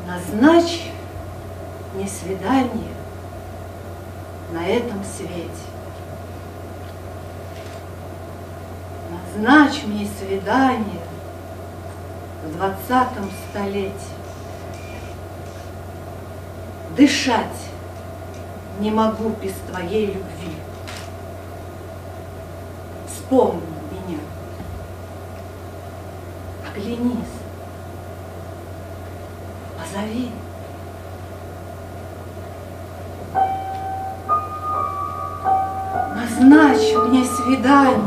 Назначь мне свидание на этом свете. Назначь мне свидание в 20-м столетии. Дышать не могу без твоей любви. Вспомни меня, оглянись, позови. Назначь мне свидание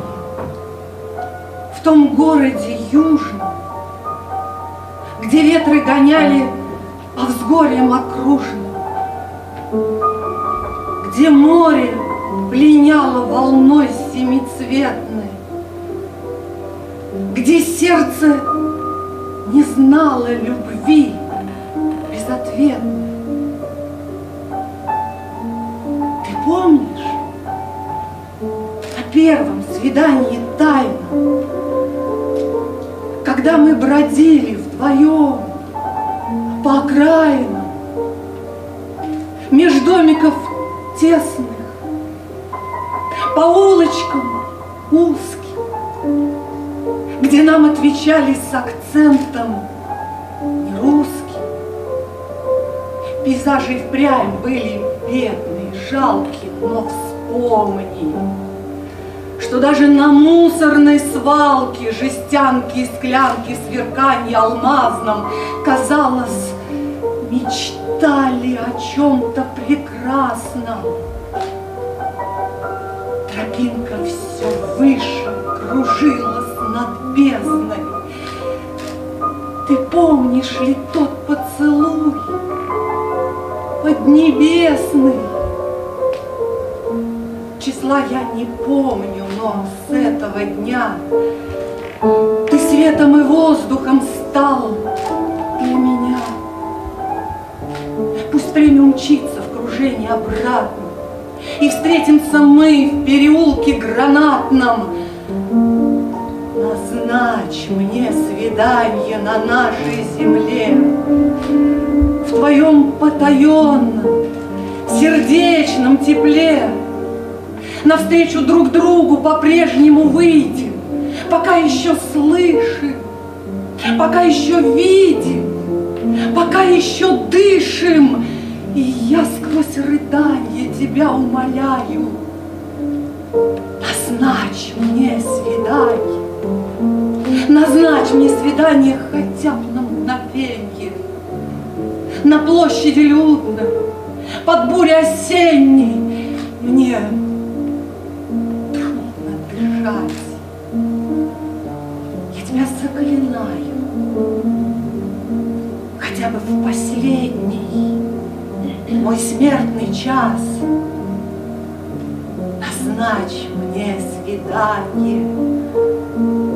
в том городе южном, где ветры гоняли по взгорьям окружным, где море пленяло волной семицветной, где сердце не знало любви безответной. Ты помнишь о первом свидании тайном, когда мы бродили вдвоем по окраинам, меж домиков тесных, по улочкам узким, где нам отвечали с акцентом не русским. Пейзажи и впрямь были бедные, жалкие, но вспомни, что даже на мусорной свалке жестянки и склянки сверканья алмазном, казалось, мечтали о чем-то прекрасном. Тропинка все выше кружилась над бездной. Ты помнишь ли тот поцелуй поднебесный? Числа я не помню, но с этого дня ты светом и воздухом стал для меня. Пусть время умчится в кружении обратно, и встретимся мы в переулке гранатном. Назначь мне свидание на нашей земле, в твоем потаенном, сердечном тепле. Навстречу друг другу по-прежнему выйдем, пока еще слышим, пока еще видим, пока еще дышим. И я сквозь рыдание тебя умоляю, назначь мне свидание, назначь мне свидание хотя бы на мгновенье, на площади людной, под бурей осенней. Мне трудно дышать, я тебя заклинаю, хотя бы в последний мой смертный час, назначь мне свидание.